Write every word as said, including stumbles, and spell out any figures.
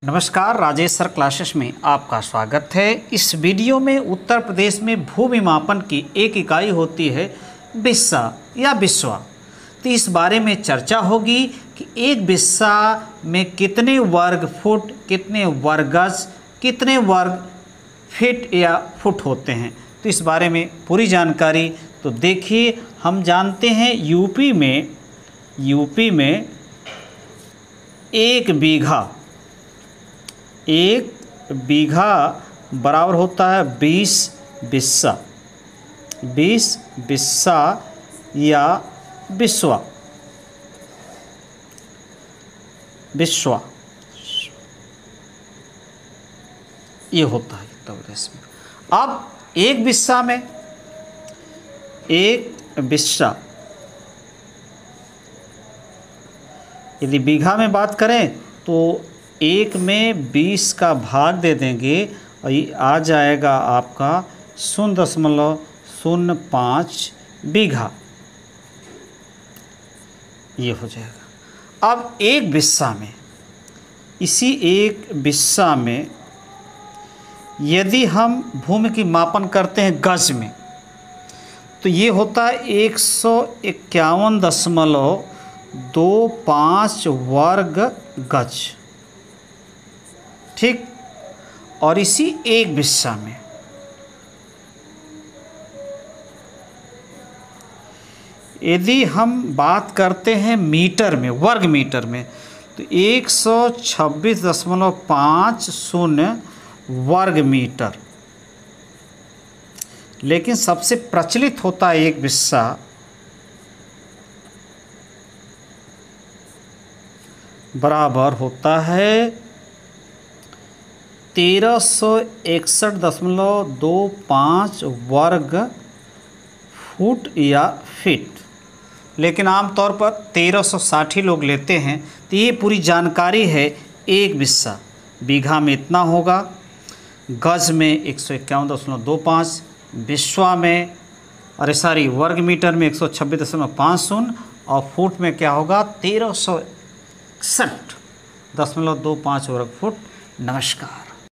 नमस्कार, Rajesh sir classes में आपका स्वागत है। इस वीडियो में उत्तर प्रदेश में भूमि मापन की एक इकाई होती है बिस्सा या बिस्वा। तो इस बारे में चर्चा होगी कि एक बिस्सा में कितने वर्ग फुट, कितने वर्ग गज, कितने वर्ग फीट या फुट होते हैं। तो इस बारे में पूरी जानकारी तो देखिए, हम जानते हैं यूपी में यूपी में एक बीघा एक बीघा बराबर होता है बीस बिस्सा बीस बिस्सा या बिस्वा बिस्वा ये होता है उत्तर प्रदेश में। अब एक बिस्सा में एक बिस्सा यदि बीघा में बात करें तो एक में बीस का भाग दे देंगे और ये आ जाएगा आपका शून्य दशमलव शून्य पाँच बीघा, ये हो जाएगा। अब एक बिस्सा में इसी एक बिस्सा में यदि हम भूमि की मापन करते हैं गज में तो ये होता है एक सौ इक्यावन दशमलव दो पाँच वर्ग गज, ठीक। और इसी एक बिस्सा में यदि हम बात करते हैं मीटर में, वर्ग मीटर में, तो एक सौ छब्बीस दशमलव पाँच शून्य वर्ग मीटर। लेकिन सबसे प्रचलित होता है एक बिस्सा बराबर होता है तेरह सौ इकसठ दशमलव दो पाँच वर्ग फुट या फीट। लेकिन आमतौर पर तेरह सौ साठ ही लोग लेते हैं। तो ये पूरी जानकारी है एक बिस्सा। बीघा में इतना होगा, गज में एक सौ इक्यावन दशमलव दो पाँच, बिस्वा में अरे सॉरी वर्ग मीटर में एक सौ छब्बीस दशमलव पाँच शून्य और फुट में क्या होगा तेरह सौ इकसठ दशमलव दो पाँच वर्ग फुट। नमस्कार।